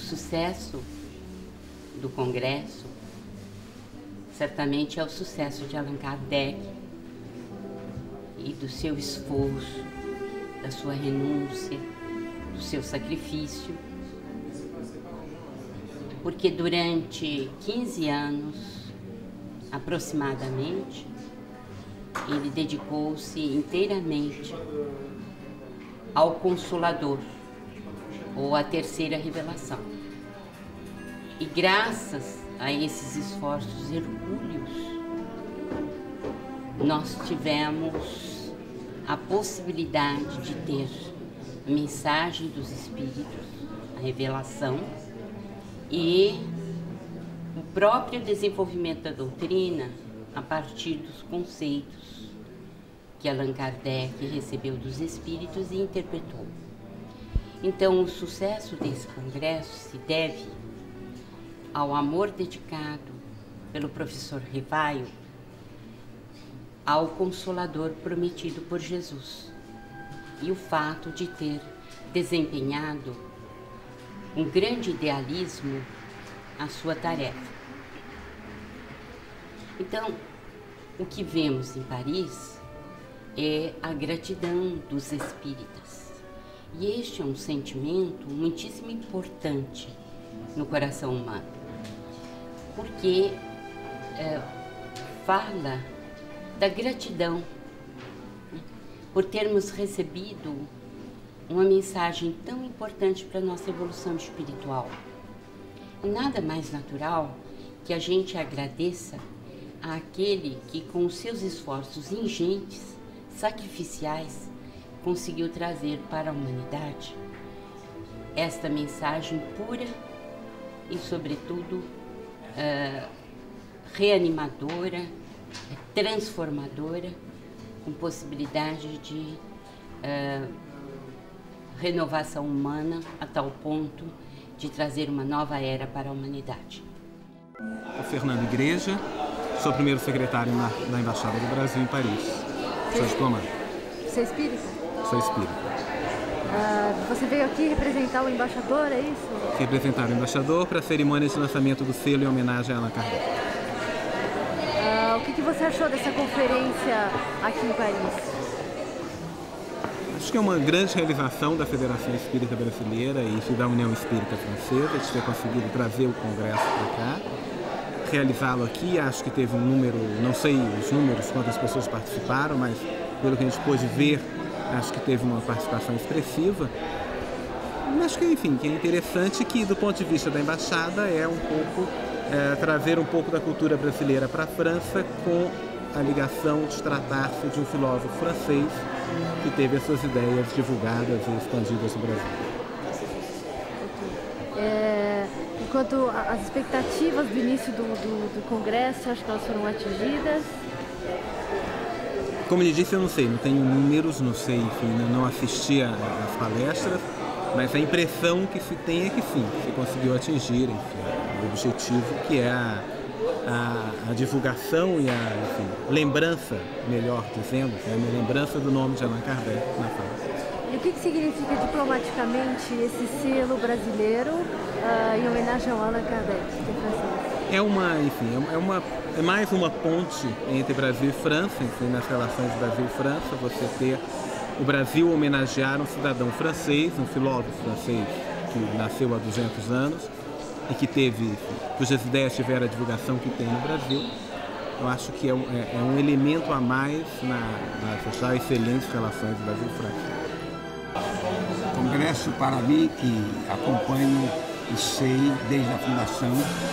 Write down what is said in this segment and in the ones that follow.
sucesso do Congresso certamente é o sucesso de Allan Kardec e do seu esforço, da sua renúncia, do seu sacrifício, porque durante 15 anos, aproximadamente, ele dedicou-se inteiramente ao Consolador, ou à terceira revelação. E graças a esses esforços hercúleos, nós tivemos a possibilidade de ter a mensagem dos Espíritos, a revelação, e o próprio desenvolvimento da doutrina a partir dos conceitos que Allan Kardec recebeu dos Espíritos e interpretou. Então, o sucesso desse congresso se deve ao amor dedicado pelo professor Rivaio ao Consolador prometido por Jesus e o fato de ter desempenhado um grande idealismo à sua tarefa. Então, o que vemos em Paris é a gratidão dos espíritas. E este é um sentimento muitíssimo importante no coração humano, porque fala da gratidão por termos recebido uma mensagem tão importante para a nossa evolução espiritual. E nada mais natural que a gente agradeça àquele que, com os seus esforços ingentes, sacrificiais, conseguiu trazer para a humanidade esta mensagem pura e, sobretudo, reanimadora, transformadora, com possibilidade de renovação humana a tal ponto de trazer uma nova era para a humanidade. O Fernando Igreja, sou primeiro secretário na Embaixada do Brasil em Paris. Sou diplomata. Você é espírita? Sou espírita. Você veio aqui representar o embaixador, é isso? Representar o embaixador para a cerimônia de lançamento do selo em homenagem a Allan Kardec. O que você achou dessa conferência aqui em Paris? Acho que é uma grande realização da Federação Espírita Brasileira e da União Espírita Francesa de ter conseguido trazer o Congresso para cá. Realizá-lo aqui, acho que teve um número, não sei os números, quantas pessoas participaram, mas pelo que a gente pôde ver, acho que teve uma participação expressiva. Acho que, enfim, que é interessante que, do ponto de vista da Embaixada, é um pouco trazer um pouco da cultura brasileira para a França, com a ligação de tratar-se de um filósofo francês que teve as suas ideias divulgadas e expandidas no Brasil. Enquanto as expectativas do início do Congresso, acho que elas foram atingidas? Como ele disse, eu não sei, não tenho números, não sei, enfim, não assisti às palestras, mas a impressão que se tem é que sim, se conseguiu atingir, enfim, o objetivo que é a divulgação e a lembrança, melhor dizendo, a lembrança do nome de Allan Kardec na França. E o que significa diplomaticamente esse selo brasileiro em homenagem ao Allan Kardec, que é francês? É mais uma ponte entre Brasil e França, enfim, nas relações Brasil e França, você ter o Brasil homenagear um cidadão francês, um filósofo francês que nasceu há 200 anos e que cujas ideias tiveram a divulgação que tem no Brasil. Eu acho que é um elemento a mais nas já excelentes relações Brasil e França. O Congresso, para mim, que acompanho e sei desde a fundação,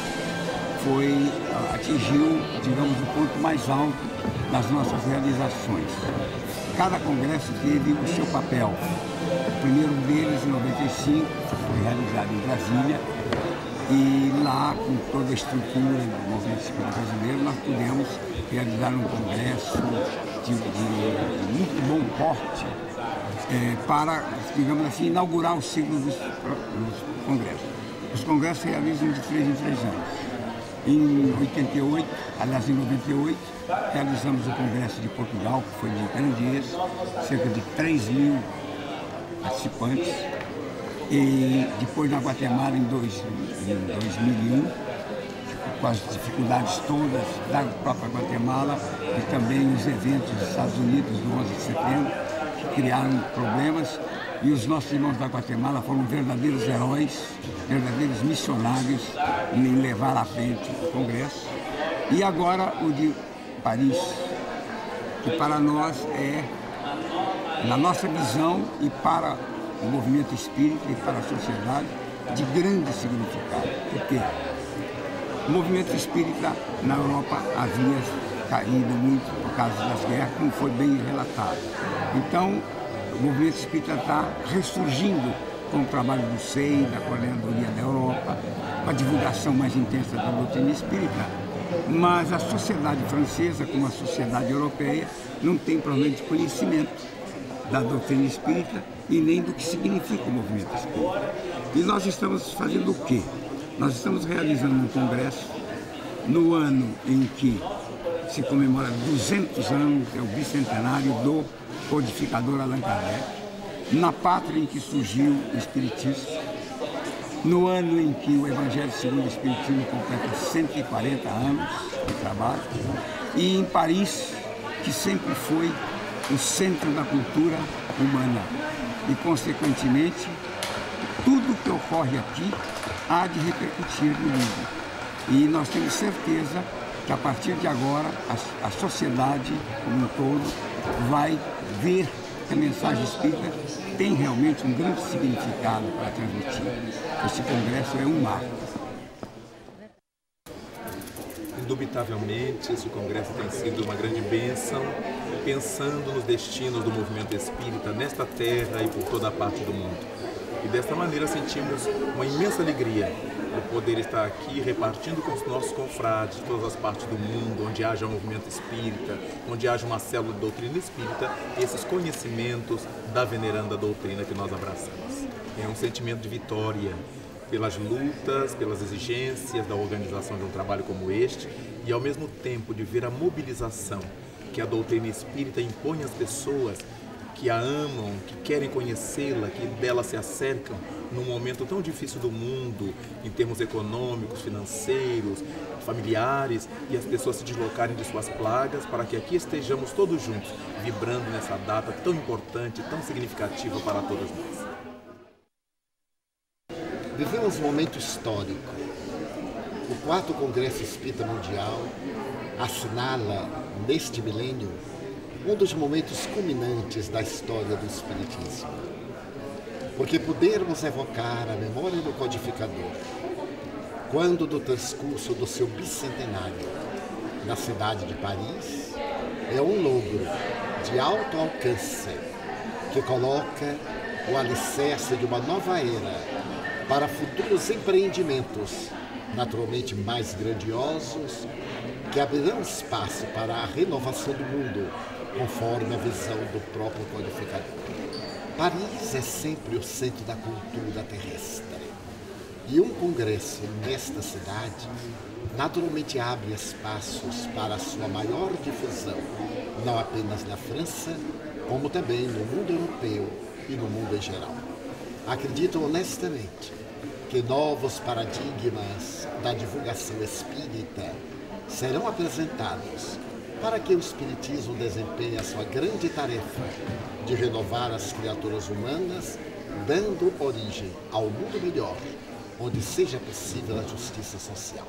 atingiu, digamos, o ponto mais alto das nossas realizações. Cada congresso teve o seu papel. O primeiro deles, em 95, foi realizado em Brasília, e lá, com toda a estrutura do movimento espírita brasileiro, nós pudemos realizar um congresso de muito bom porte para, digamos assim, inaugurar o ciclo dos congressos. Os congressos se realizam de 3 em 3 anos. Em 88, aliás em 98, realizamos o Congresso de Portugal, que foi de grande êxito, cerca de 3.000 participantes. E depois na Guatemala em 2001, com as dificuldades todas da própria Guatemala e também os eventos dos Estados Unidos do 11 de setembro, que criaram problemas. E os nossos irmãos da Guatemala foram verdadeiros heróis, verdadeiros missionários em levar à frente o Congresso. E agora o de Paris, que para nós é, na nossa visão e para o movimento espírita e para a sociedade, de grande significado. Porque o movimento espírita na Europa havia caído muito por causa das guerras, como foi bem relatado. Então, o movimento espírita está ressurgindo com o trabalho do SEI, da Coordenadoria da Europa, com a divulgação mais intensa da doutrina espírita. Mas a sociedade francesa, como a sociedade europeia, não tem provavelmente conhecimento da doutrina espírita e nem do que significa o movimento espírita. E nós estamos fazendo o quê? Nós estamos realizando um congresso no ano em que se comemora 200 anos, é o bicentenário do codificador Allan Kardec, na pátria em que surgiu o Espiritismo, no ano em que o Evangelho segundo o Espiritismo completa 140 anos de trabalho, e em Paris, que sempre foi o centro da cultura humana. E, consequentemente, tudo que ocorre aqui há de repercutir no mundo. E nós temos certeza que, a partir de agora, a sociedade como um todo vai ver que a mensagem espírita tem realmente um grande significado para transmitir. Esse congresso é um marco. Indubitavelmente, esse congresso tem sido uma grande bênção, pensando nos destinos do movimento espírita nesta terra e por toda a parte do mundo. E desta maneira sentimos uma imensa alegria por poder estar aqui repartindo com os nossos confrades de todas as partes do mundo, onde haja um movimento espírita, onde haja uma célula de doutrina espírita, esses conhecimentos da veneranda doutrina que nós abraçamos. É um sentimento de vitória pelas lutas, pelas exigências da organização de um trabalho como este e, ao mesmo tempo, de ver a mobilização que a doutrina espírita impõe às pessoas que a amam, que querem conhecê-la, que dela se acercam num momento tão difícil do mundo, em termos econômicos, financeiros, familiares, e as pessoas se deslocarem de suas plagas para que aqui estejamos todos juntos, vibrando nessa data tão importante, tão significativa para todas nós. Vivemos um momento histórico. O 4º Congresso Espírita Mundial assinala, neste milênio, um dos momentos culminantes da história do Espiritismo. Porque podermos evocar a memória do codificador, quando do transcurso do seu bicentenário na cidade de Paris, é um logro de alto alcance que coloca o alicerce de uma nova era para futuros empreendimentos, naturalmente mais grandiosos, que abrirão espaço para a renovação do mundo, conforme a visão do próprio codificador. Paris é sempre o centro da cultura terrestre. E um congresso nesta cidade naturalmente abre espaços para a sua maior difusão, não apenas na França, como também no mundo europeu e no mundo em geral. Acredito honestamente que novos paradigmas da divulgação espírita serão apresentados para que o Espiritismo desempenhe a sua grande tarefa de renovar as criaturas humanas, dando origem ao mundo melhor, onde seja possível a justiça social.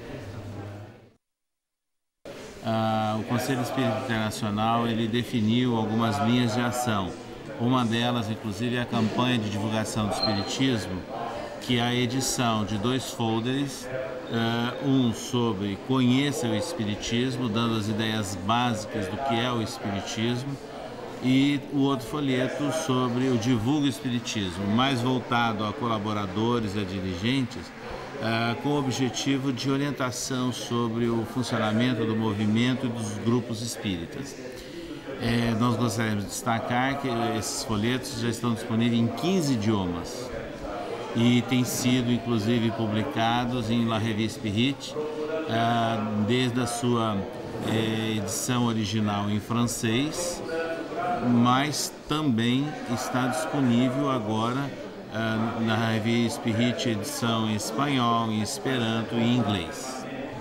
O Conselho Espírita Internacional ele definiu algumas linhas de ação. Uma delas, inclusive, é a campanha de divulgação do Espiritismo, que é a edição de 2 folders, um sobre Conheça o Espiritismo, dando as ideias básicas do que é o Espiritismo, e o outro folheto sobre o Divulga o Espiritismo, mais voltado a colaboradores e a dirigentes, com o objetivo de orientação sobre o funcionamento do movimento e dos grupos espíritas. Nós gostaríamos de destacar que esses folhetos já estão disponíveis em 15 idiomas e têm sido, inclusive, publicados em La Revue Spirit, desde a sua edição original em francês, mas também está disponível agora na revista Spirit, edição em espanhol, em esperanto e em inglês.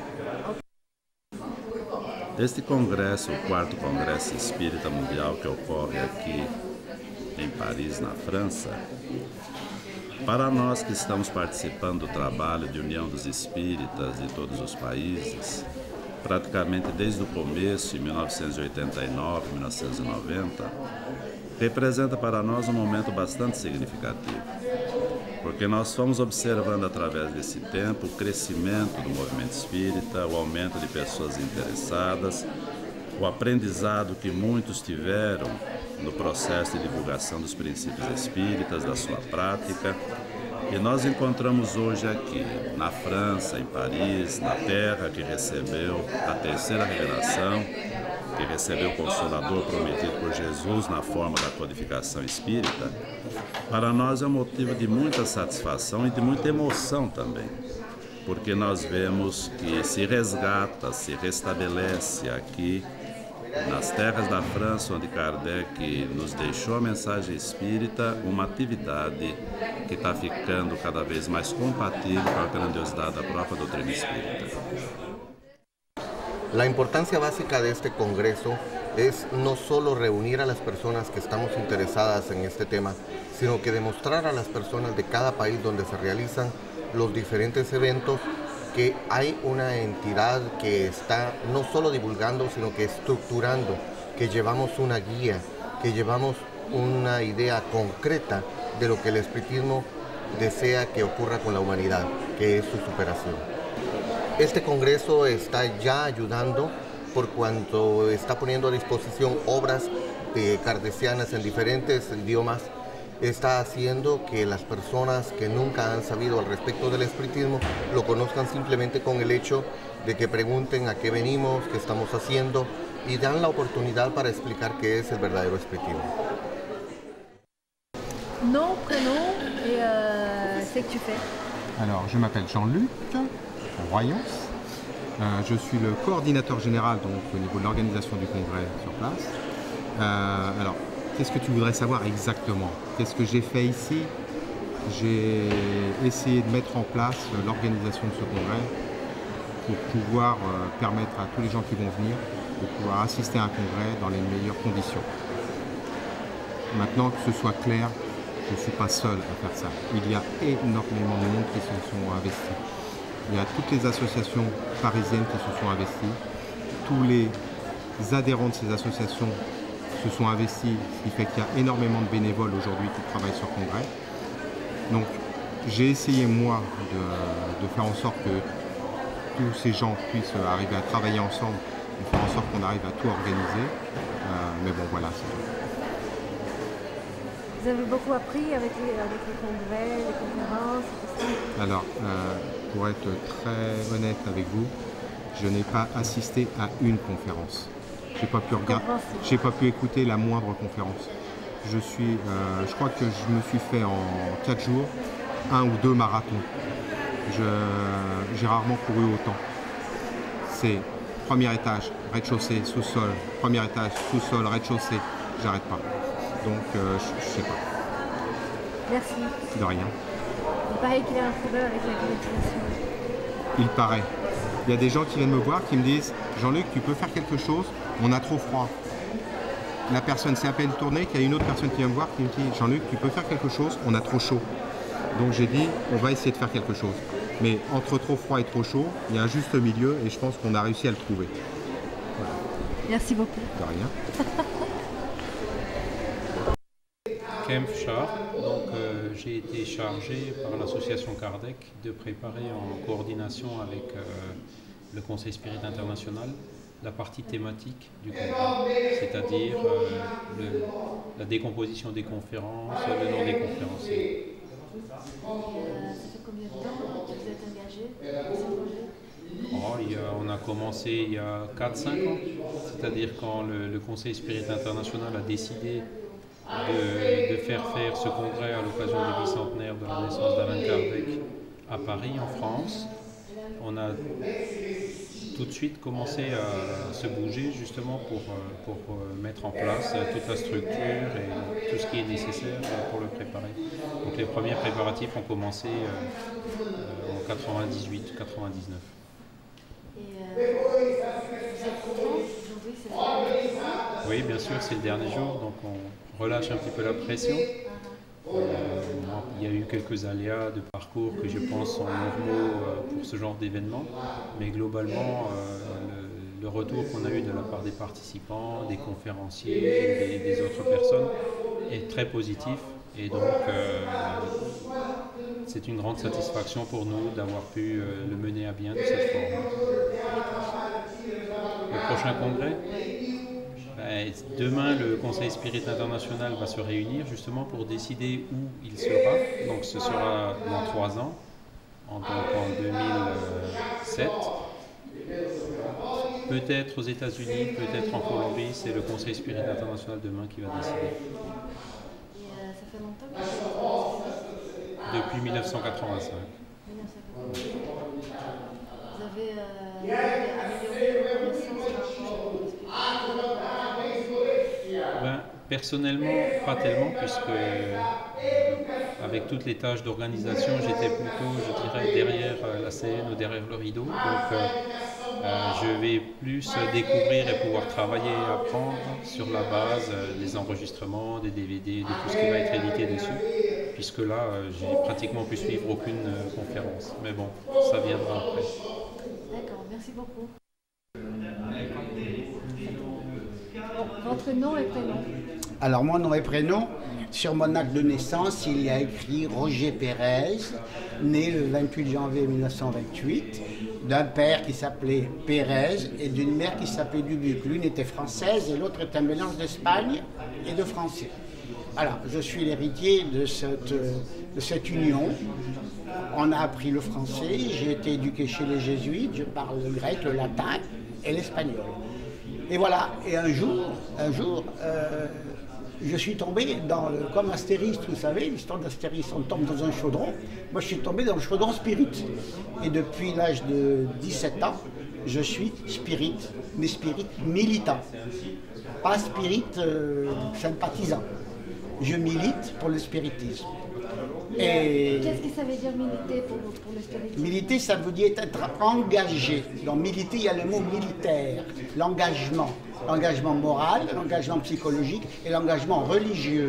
Este congresso, o 4º Congresso Espírita Mundial que ocorre aqui em Paris, na França, para nós que estamos participando do trabalho de união dos espíritas de todos os países, praticamente desde o começo, em 1989, 1990, representa para nós um momento bastante significativo, porque nós fomos observando através desse tempo o crescimento do movimento espírita, o aumento de pessoas interessadas, o aprendizado que muitos tiveram no processo de divulgação dos princípios espíritas, da sua prática. E nós encontramos hoje aqui, na França, em Paris, na terra que recebeu a terceira revelação, que recebeu o Consolador prometido por Jesus na forma da codificação espírita, para nós é um motivo de muita satisfação e de muita emoção também, porque nós vemos que se resgata, se restabelece aqui, nas terras da França, onde Kardec nos deixou a mensagem espírita, uma atividade que está ficando cada vez mais compatível com a grandiosidade da própria doutrina espírita. La importancia básica de este congreso es no solo reunir a las personas que estamos interesadas en este tema, sino que demostrar a las personas de cada país donde se realizan los diferentes eventos que hay una entidad que está no solo divulgando, sino que estructurando, que llevamos una guía, que llevamos una idea concreta de lo que el espiritismo desea que ocurra con la humanidad, que es su superación. Este congreso está ya ayudando por cuanto está poniendo a disposición obras kardecianas en diferentes idiomas, está haciendo que las personas que nunca han sabido al respecto del espiritismo lo conozcan simplemente con el hecho de que pregunten a qué venimos, qué estamos haciendo y dan la oportunidad para explicar qué es el verdadero espiritismo. Nom, prénom et ce que tu fais. Alors, je m'appelle Jean-Luc Royons. Je suis le coordinateur général donc, au niveau de l'organisation du congrès sur place. Alors, qu'est-ce que tu voudrais savoir exactement? Qu'est-ce que j'ai fait ici? J'ai essayé de mettre en place l'organisation de ce congrès pour pouvoir permettre à tous les gens qui vont venir de pouvoir assister à un congrès dans les meilleures conditions. Maintenant, que ce soit clair, je ne suis pas seul à faire ça. Il y a énormément de monde qui se sont investis. Il y a toutes les associations parisiennes qui se sont investies. Tous les adhérents de ces associations se sont investis, ce qui fait qu'il y a énormément de bénévoles aujourd'hui qui travaillent sur le congrès. Donc j'ai essayé moi de faire en sorte que tous ces gens puissent arriver à travailler ensemble et faire en sorte qu'on arrive à tout organiser. Mais bon voilà. Vous avez beaucoup appris avec les congrès, les conférences, tout ça? Alors, pour être très honnête avec vous, je n'ai pas assisté à une conférence. J'ai pas pu écouter la moindre conférence. Je crois que je me suis fait en 4 jours 1 ou 2 marathons. J'ai rarement couru autant. C'est premier étage, rez-de-chaussée, sous-sol, premier étage, sous-sol, rez-de-chaussée. J'arrête pas. Donc je sais pas. Merci. De rien. Il paraît qu'il y a un problème avec la climatisation. Il paraît. Il y a des gens qui viennent me voir qui me disent « Jean-Luc, tu peux faire quelque chose? On a trop froid. » La personne s'est à peine tournée, qu'il y a une autre personne qui vient me voir qui me dit « Jean-Luc, tu peux faire quelque chose? On a trop chaud. » Donc j'ai dit « On va essayer de faire quelque chose. » Mais entre trop froid et trop chaud, il y a un juste milieu et je pense qu'on a réussi à le trouver. Voilà. Merci beaucoup. De rien. Kempf Char, donc j'ai été chargé par l'association Kardec de préparer en coordination avec le Conseil Spirit International la partie thématique du congrès, c'est-à-dire la décomposition des conférences, le nom des conférenciers. Ça fait combien de temps que vous êtes engagé dans ce projet? On a commencé il y a 4-5 ans, c'est-à-dire quand le Conseil Spirit International a décidé de faire ce congrès à l'occasion du bicentenaire de la naissance d'Allan Kardec à Paris, en France. On a tout de suite commencé à se bouger justement pour mettre en place toute la structure et tout ce qui est nécessaire pour le préparer. Donc les premiers préparatifs ont commencé en 98, 99. Et vous êtes content aujourd'hui, c'est le dernier jour? Oui, bien sûr, c'est le dernier jour, donc on relâche un petit peu la pression. Il y a eu quelques aléas de parcours que je pense sont normaux pour ce genre d'événement, mais globalement, le retour qu'on a eu de la part des participants, des conférenciers et des autres personnes est très positif. Et donc, c'est une grande satisfaction pour nous d'avoir pu le mener à bien de cette forme. Le prochain congrès, demain, le Conseil Spirit International va se réunir justement pour décider où il sera. Donc ce sera dans 3 ans, en 2007. Peut-être aux États-Unis, peut-être en Colombie. C'est le Conseil Spirit International demain qui va décider. Et ça fait longtemps que vous êtes Depuis 1985. Vous avez amélioré vos connaissances par rapport au personnellement, pas tellement, puisque avec toutes les tâches d'organisation, j'étais plutôt, je dirais, derrière la scène ou derrière le rideau. Donc je vais plus découvrir et pouvoir travailler et apprendre sur la base des enregistrements, des DVD, de tout ce qui va être édité dessus, puisque là, j'ai pratiquement pu suivre aucune conférence. Mais bon, ça viendra après. D'accord, merci beaucoup. Votre nom et prénom? Alors, mon nom et prénom, sur mon acte de naissance, il y a écrit Roger Pérez, né le 28 janvier 1928, d'un père qui s'appelait Pérez et d'une mère qui s'appelait Dubuc. L'une était française et l'autre est un mélange d'Espagne et de français. Alors, je suis l'héritier de cette union. On a appris le français, j'ai été éduqué chez les jésuites, je parle le grec, le latin et l'espagnol. Et voilà, et un jour, je suis tombé comme Astérix, vous savez, l'histoire d'Astérix, on tombe dans un chaudron. Moi, je suis tombé dans le chaudron spirit. Et depuis l'âge de 17 ans, je suis spirit, mais spirit militant. Pas spirit sympathisant. Je milite pour le spiritisme. Et qu'est-ce que ça veut dire militer pour le spiritisme? Militer, ça veut dire être engagé. Dans militer, il y a le mot militaire, l'engagement. L'engagement moral, l'engagement psychologique et l'engagement religieux.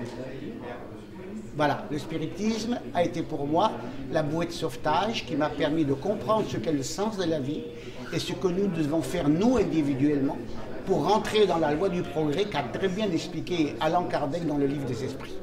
Voilà, le spiritisme a été pour moi la bouée de sauvetage qui m'a permis de comprendre ce qu'est le sens de la vie et ce que nous devons faire nous individuellement pour rentrer dans la loi du progrès qu'a très bien expliqué Allan Kardec dans le livre des esprits.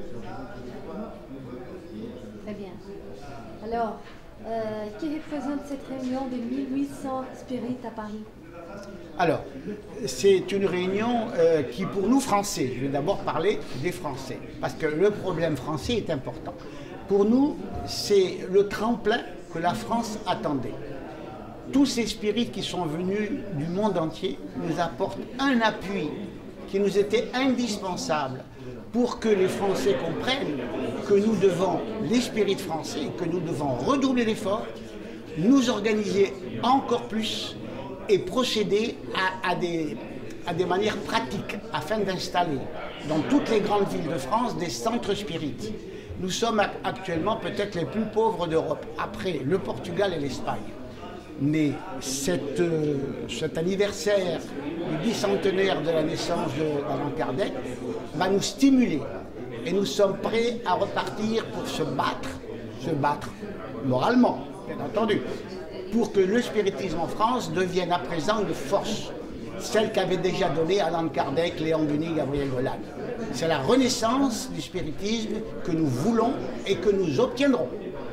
Très bien. Alors, qui représente cette réunion de 1800 spirites à Paris? Alors, c'est une réunion qui, pour nous Français, je vais d'abord parler des Français, parce que le problème français est important. Pour nous, c'est le tremplin que la France attendait. Tous ces spirites qui sont venus du monde entier nous apportent un appui qui nous était indispensable pour que les Français comprennent que nous devons, les spirites français, que nous devons redoubler d'efforts, nous organiser encore plus et procéder à des manières pratiques afin d'installer dans toutes les grandes villes de France des centres spirites. Nous sommes actuellement peut-être les plus pauvres d'Europe, après le Portugal et l'Espagne. Mais cet anniversaire du bicentenaire de la naissance d'Allan Kardec va nous stimuler et nous sommes prêts à repartir pour se battre moralement, bien entendu, pour que le spiritisme en France devienne à présent une force, celle qu'avait déjà donnée Allan Kardec, Léon Denis, Gabriel Dolan. C'est la renaissance du spiritisme que nous voulons et que nous obtiendrons.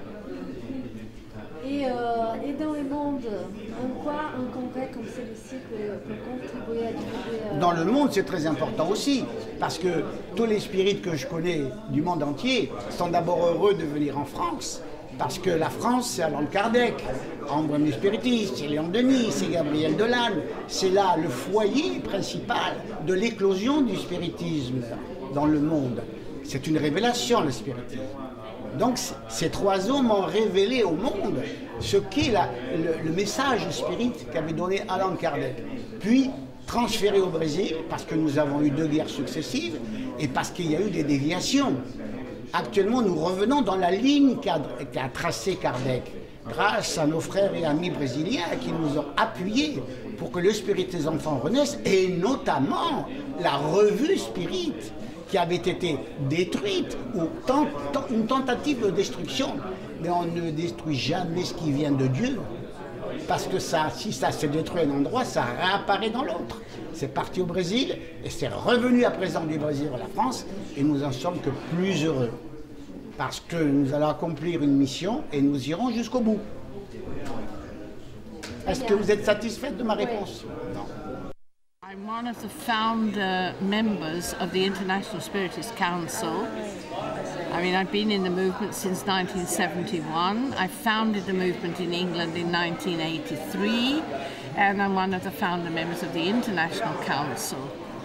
Et dans le monde, en quoi un congrès comme celui-ci peut contribuer à divulguer Dans le monde, c'est très important aussi, parce que tous les spirites que je connais du monde entier sont d'abord heureux de venir en France, parce que la France, c'est Allan Kardec, Ambrème Spiritisme, c'est Léon Denis, c'est Gabriel Dolan. C'est là le foyer principal de l'éclosion du spiritisme dans le monde. C'est une révélation, le spiritisme. Donc ces 3 hommes ont révélé au monde ce qu'est le message spirit qu'avait donné Allan Kardec. Puis transféré au Brésil, parce que nous avons eu 2 guerres successives et parce qu'il y a eu des déviations. Actuellement, nous revenons dans la ligne qu'a tracée Kardec, grâce à nos frères et amis brésiliens qui nous ont appuyés pour que le Spirit des enfants renaisse, et notamment la revue Spirit, qui avait été détruite, ou une tentative de destruction. Mais on ne détruit jamais ce qui vient de Dieu, parce que si ça se détruit à un endroit, ça réapparaît dans l'autre. C'est parti au Brésil, et c'est revenu à présent du Brésil à la France, et nous en sommes que plus heureux. Parce que nous allons accomplir une mission, et nous irons jusqu'au bout. Est-ce que vous êtes satisfaite de ma réponse? Non. I'm one of the founder members of the International Spiritist Council. I mean, I've been in the movement since 1971. I founded the movement in England in 1983, and I'm one of the founder members of the International Council.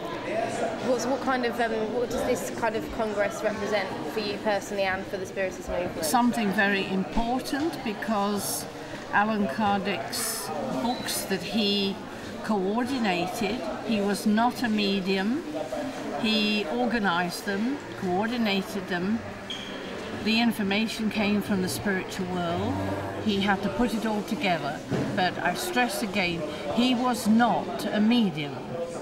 What does this kind of Congress represent for you personally and for the Spiritist movement? Something very important, because Allan Kardec's books that he coordinated, he was not a medium, he organized them, coordinated them, the information came from the spiritual world, he had to put it all together, but I stress again, he was not a medium.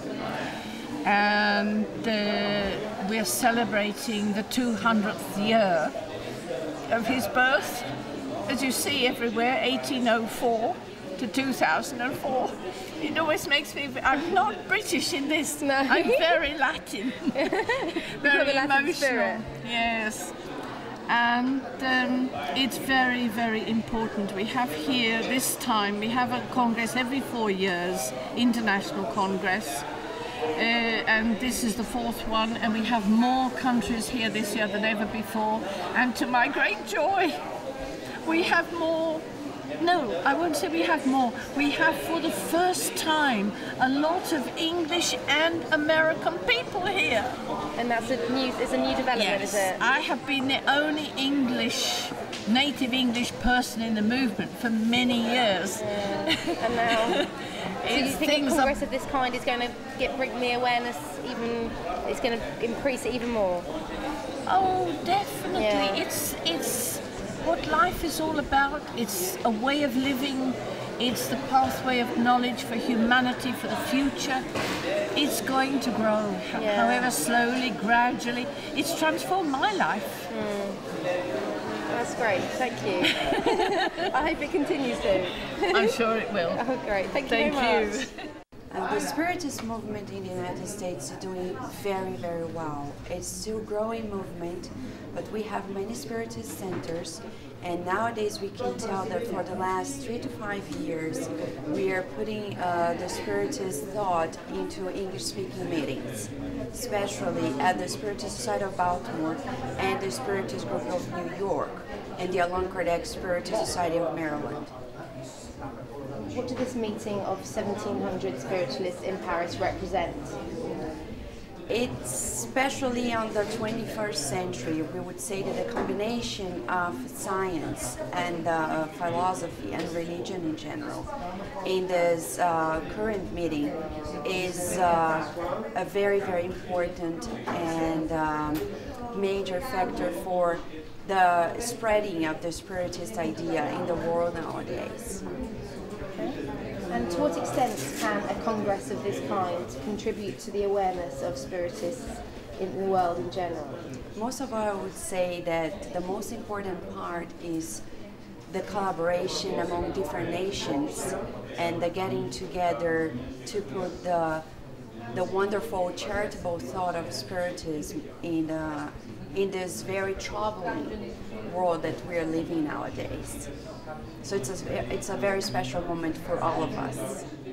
And we're celebrating the 200th year of his birth, as you see everywhere, 1804 to 2004. It always makes me, I'm not British in this, no. I'm very Latin, very emotional. Yes, and it's very, very important. We have here, this time, we have a Congress every 4 years, International Congress, and this is the 4th one, and we have more countries here this year than ever before, and to my great joy, we have more. No, I won't say we have more. We have, for the first time, a lot of English and American people here. And it's a new development, yes. Is it? I have been the only native English person in the movement for many years. And now, so you think a Congress of this kind is going to bring the awareness even, it's going to increase it even more? Oh, definitely. Yeah. It's what life is all about. It's a way of living. It's the pathway of knowledge for humanity, for the future. It's going to grow, however slowly, gradually. It's transformed my life. That's great, thank you. I hope it continues to. I'm sure it will. Oh, great, thank you very much. The Spiritist movement in the United States is doing very, very well. It's still a growing movement, but we have many Spiritist centers, and nowadays we can tell that for the last 3 to 5 years, we are putting the Spiritist thought into English-speaking meetings, especially at the Spiritist Society of Baltimore and the Spiritist Group of New York, and the Allan Kardec Spiritist Society of Maryland. What did this meeting of 1,700 spiritualists in Paris represent? It's especially on the 21st century, we would say that the combination of science and philosophy and religion in general in this current meeting is a very, very important and major factor for the spreading of the Spiritist idea in the world nowadays. And to what extent can a congress of this kind contribute to the awareness of Spiritists in the world in general? Most of all, I would say that the most important part is the collaboration among different nations and the getting together to put the wonderful charitable thought of Spiritism in this very troubling world that we are living nowadays. So it's a very special moment for all of us.